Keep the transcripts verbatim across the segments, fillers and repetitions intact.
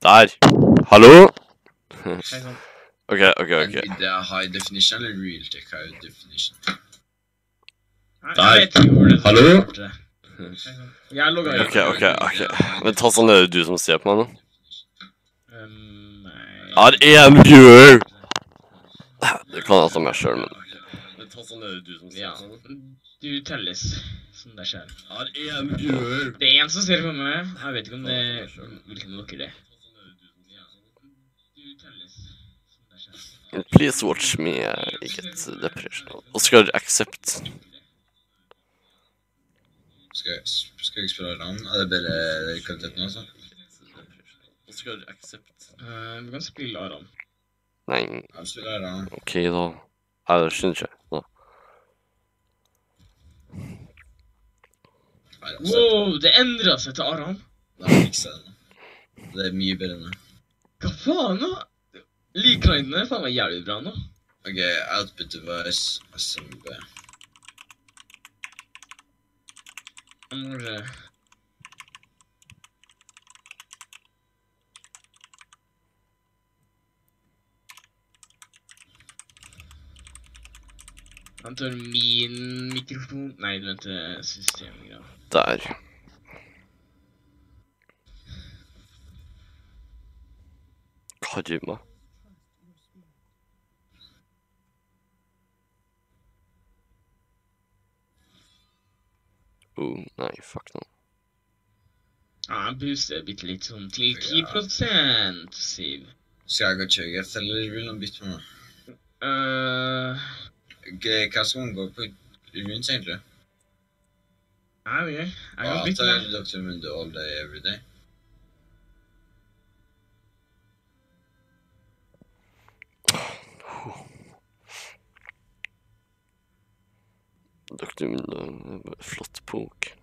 Der! Hallo? Hei sann. Ok, ok, ok. Det er high definition eller realtek high definition? Nei, Der. jeg vet ikke hvor det er. Hallo? Hei sann. Jeg er logget inn. Ok, ok, ok. Men ta sånn, er det du som ser på meg nå? Um, nei. Her er en viewer! Det kan jeg ta meg selv, men... Men ta sånn, er det du som ser Ja, på meg nå? du telles som deg selv. Her er en viewer! Det er en som ser på meg. Jeg vet ikke om det er hvilken av dere det er. Du telles som deg selv. Please watch me uh, get depression. Oscar, accept. Skal jeg, skal jeg spille alarm? Er det bare kvaliteten også? Oscar, accept. Uh, vi kan spille Aram. Nei, Jeg spiller alarm. ok da. Jeg skjønner ikke. Da. Nei, altså, Wow, det endret seg til Aram. det er fikset det nå. Det er mye bedre nå. Hva faen da? Likrindene er faen meg jævlig bra nå. Ok, output device, S M B. Jeg må bare... Han tar min mikrofon. Nei, du venter systemgreier. Der. Karma. Oh, nei, fuck no. Ja, jeg booster bitte litt sånn til ti prosent, Siv. Skal jeg gå og kjøge efter, eller vil noen bytte med meg? Uh, Ok, hva skal man gå på runes egentlig? jeg vet ikke. Jeg kan Hva bytte tar med. doktor Mundo all day, every day? doktor Mundo, flott bok.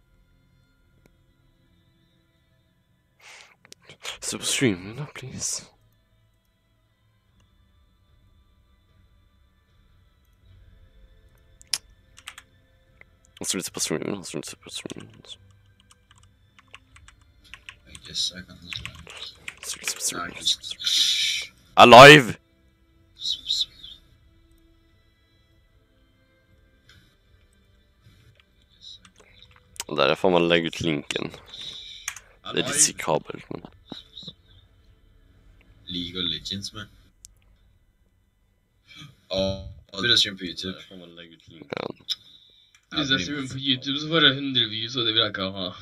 Se på streamen da, please. Han står litt på streamen, han står litt på streamen. I guess jeg kan ikke det. Han står litt på Nei, streamen. just... Jeg er live! Og der er faen meg legge ut linken. Det er risikabelt, men... League of Legends med. Åh, du vil streame på YouTube. Der er faen meg legge ut linken. Hvis jeg streamer på YouTube, så får jeg hundre views, og det vil jeg ikke ha.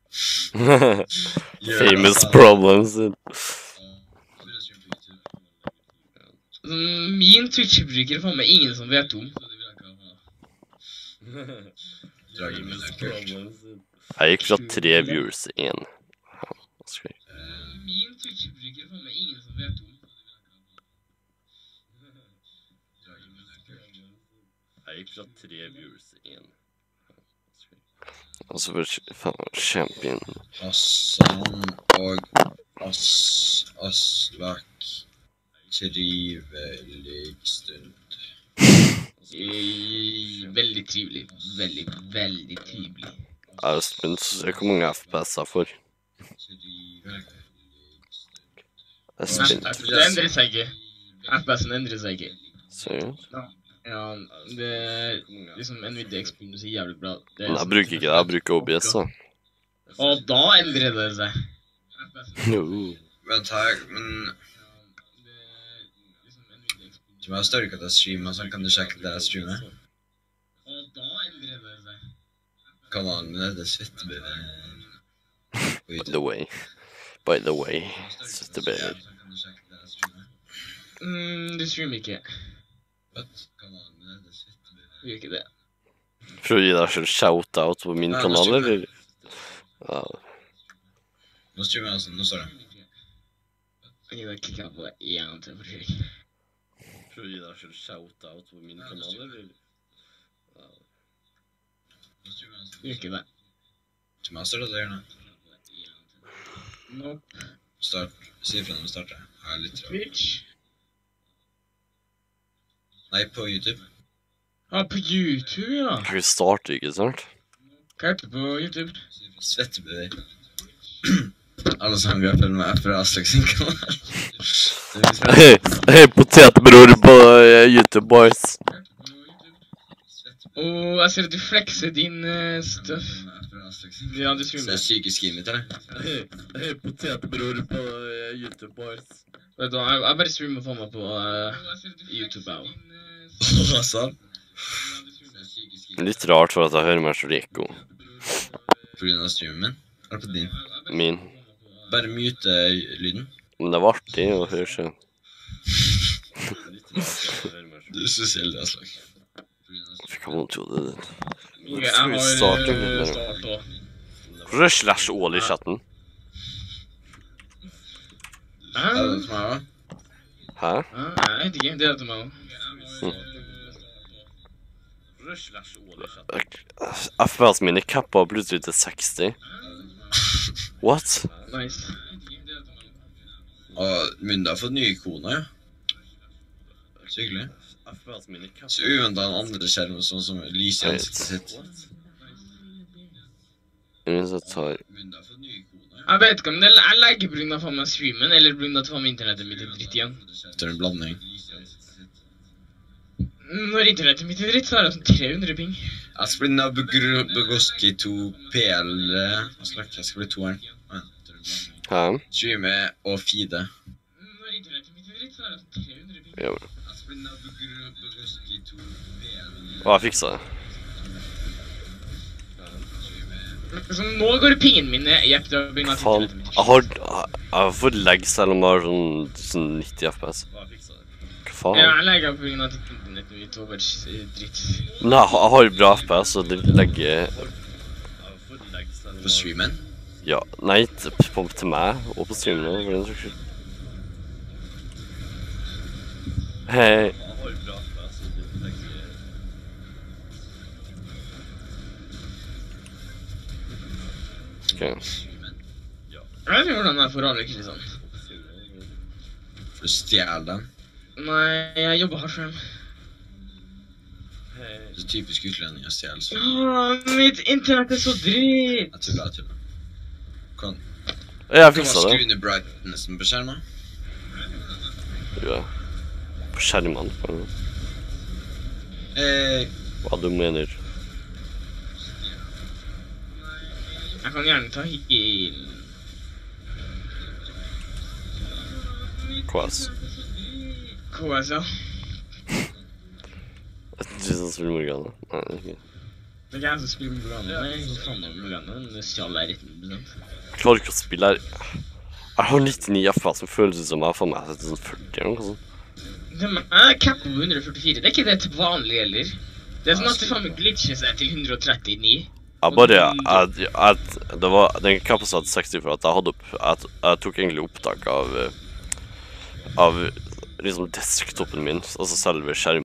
Famous problems. Sånn, min Twitch-bruker er faen meg ingen som vet om. Så det vil jeg ikke ha. Dragen min er kult. Jeg gikk fra tre viewers til en. Ja, skal jeg... Min Twitch-bruker er faen meg ingen som vet om. Dragen min er kult. Jeg gikk fra tre viewers til en. Og så var det faen champion. Hassan og As Aslak trivelig stund. Eh, Veldig trivelig. Veldig, veldig trivelig. Jeg er spent å se hvor mange F P S jeg får. Trivelig stund. Jeg er spent. Det endrer seg ikke. F P S-en endrer seg ikke. Seriøst? Ja, det er liksom Nvidia Experience er jævlig bra. Det er Men jeg sånn- bruker ikke det, jeg bruker O B S da. Og da endrer det seg. No. Vent her, men du må ha større at jeg streamer, så kan du sjekke det jeg streamer. Og da endrer det seg. Come on, men det er svettebøy. By the way. By the way. Svettebøyer. Mm, du streamer ikke. What? Come on, men det er svettebøy. Du gjør ikke det. For å gi deg selv shout-out på min Ja, kanal, nå eller? Ja. Nå streamer jeg sånn, nå står det. Ok, da klikker jeg på det en gang til for seg. For å gi deg selv shout-out på min kanal, eller? Ja. Nå streamer jeg sånn. Du gjør ikke det. Til meg står det der nå. Nope. Start. Si ifra når vi starter. Jeg er litt trøtt. Twitch. Nei, på YouTube. Ja, på YouTube, ja. Vi starter ikke snart. Hva heter det på YouTube? Svettebøy. Alle som går følge med fra Aslak sin kanal. Hei, hei, potetbror på eh, YouTube, boys. Og jeg ser at du flexer din uh, stuff. Ja, du Så det streamer. er psykisk inn mitt, eller? Hei, hei, potetbror på eh, YouTube, boys. Vet du, jeg, jeg bare streamer for meg på uh, YouTube også. Hva sa han? Litt rart for at jeg hører meg så ekko. På grunn av streamen min? Eller på din? Min. Bare mute lyden. Men det var artig å høre seg. Du er så selv, Aslak. Fikk jeg vondt i hodet ditt. Jeg Skal vi har starte uh, med det? start også. Hvorfor er slash all i chatten? Er det Hæ? til meg også? Hæ? Hæ? Jeg vet ikke, det er til meg også. F P S mine kappa plutselig til seksti. What? Nice. Og Munda har fått nye ikoner, ja. Så hyggelig. Så uventet en andre skjerm, sånn som lyser i ansiktet sitt. Mens jeg tar... Munda har fått nye ikoner, ja. Jeg vet ikke om det jeg legger på grunn av faen meg streamen, eller på grunn av at faen meg internettet mitt er dritt igjen. Etter en blanding. Når internettet mitt er dritt, så er det sånn tre hundre ping. Jeg skal bli Nabugru Begoski to P L. Aslak, jeg skal bli toeren. Hæ? Streame og feede. Når internettet mitt er dritt, så er det sånn tre hundre ping. Ja, Jeg skal bli Nabugru Begoski to P L. og jeg fiksa det. Så nå går pingen min ned. Jepp, det begynner at Faen, internettet mitt jeg har... Jeg har fått legg selv om jeg har sånn, sånn nitti F P S. Hva Ja, faen? jeg legger på grunn av at internettet mitt var bare dritt. Nei, jeg har- jeg har bra F P S, og det legger... På streamen? Ja, nei, til, på, til meg, og på streamen, for den saks skyld. Hei. Ok. Jeg vet ikke hvordan jeg får alle krisene. For å stjele dem. Nei, jeg jobber hardt for dem. Det er typisk utlending å stjele. så- Åh, mitt internett er så dritt. Jeg tuller, jeg tuller. Kan, Jeg kan man fiksa skru det. ned brightnessen på skjermen? Ja. På skjermen. Eh, Hva du mener. Jeg kan gjerne ta heal. K S. K S, ja. Du som spiller Morgana. Nei, det er ikke. Det er ikke jeg som spiller Morgana. Nei, jeg faen meg Morgana. Den stjal jeg rett med den. Jeg klarer ikke å spille her. Jeg har nittini F P S som føles ut som jeg har faen meg sett sånn førti eller noe sånt. Det er cap på hundre førtifire. Det er ikke det til vanlig heller. Det er sånn at det faen meg glitcher seg til hundre trettini. Jeg bare, jeg, jeg, det var, den kapasitet hadde seksti for at jeg hadde opp, jeg, jeg tok egentlig opptak av, av liksom desktopen min, altså selve skjermen.